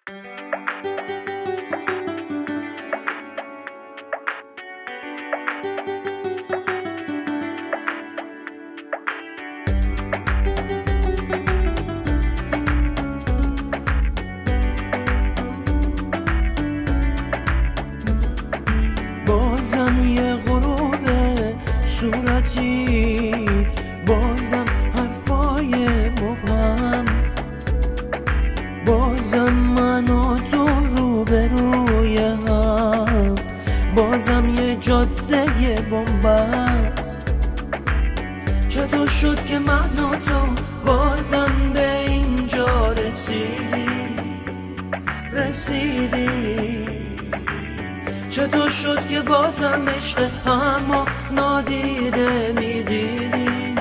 بازم یه غروب صورتی، بازم حرفای مبهم، بازم من و تو روبروی هم، بازم یه جاده بنبست. چطور شد که من و تو بازم به اینجا رسیدیم؟ چطور شد که بازم عشق همو نادیده میدیدیم؟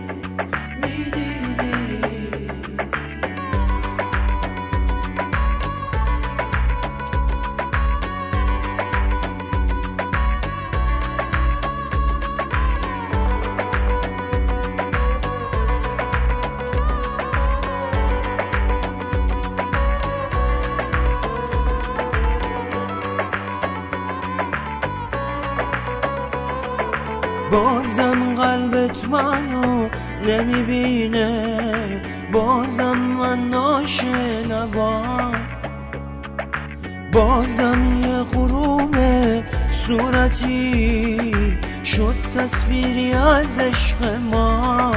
بازم قلبت منو نمیبینه، بازم من ناشنوام، بازم یه غروب صورتی شد تصویری از عشق ما.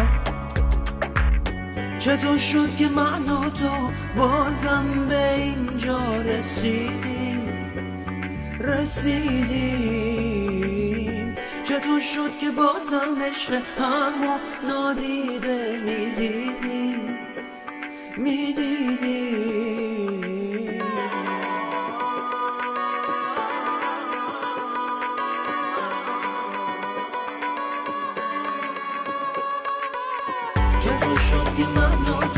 چطور شد که من و تو بازم به اینجا رسیدیم؟ چطور شد که بازم عشق همو نادیده میدیدیم؟ چطور شد که من